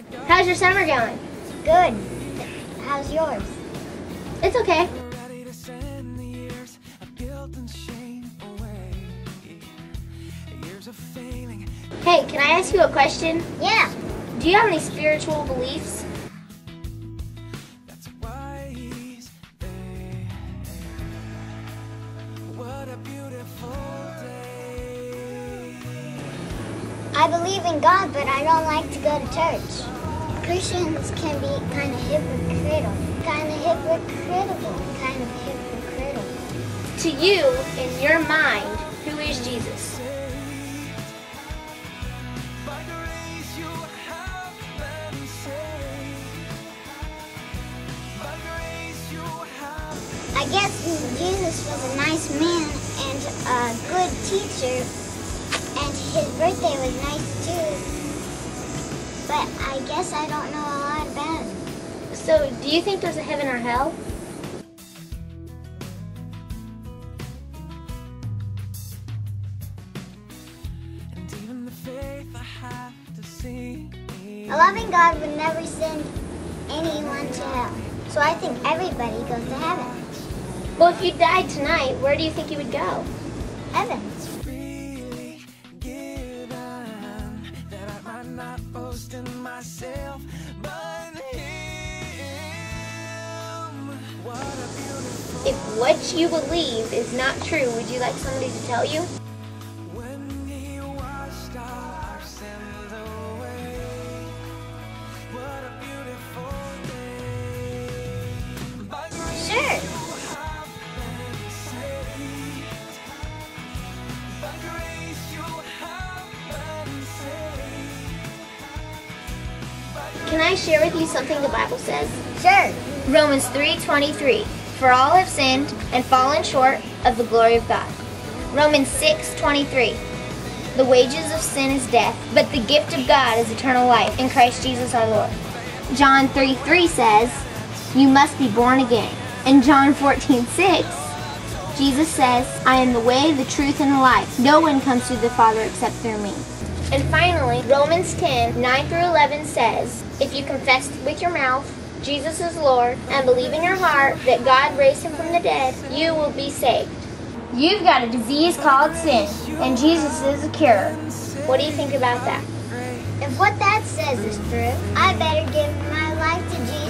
How's your summer going? Good. How's yours? It's okay. Hey, can I ask you a question? Yeah. Do you have any spiritual beliefs? I believe in God, but I don't like to go to church. Christians can be kind of hypocritical. To you, in your mind, who is Jesus? I guess Jesus was a nice man and a good teacher, and his birthday was nice too. But I guess I don't know a lot about him. So, do you think there's a heaven or hell? A loving God would never send anyone to hell. So I think everybody goes to heaven. Well, if you died tonight, where do you think you would go? Heaven. If what you believe is not true, would you like somebody to tell you? Sure. Can I share with you something the Bible says? Sure. Romans 3:23. For all have sinned and fallen short of the glory of God. Romans 6:23. The wages of sin is death, but the gift of God is eternal life in Christ Jesus our Lord. John 3:3 says, you must be born again. In John 14:6, Jesus says, I am the way, the truth, and the life. No one comes to the Father except through me. And finally, Romans 10:9-11 says, if you confess with your mouth Jesus is Lord and believe in your heart that God raised him from the dead, you will be saved. You've got a disease called sin, and Jesus is a cure. What do you think about that? If what that says is true, I better give my life to Jesus.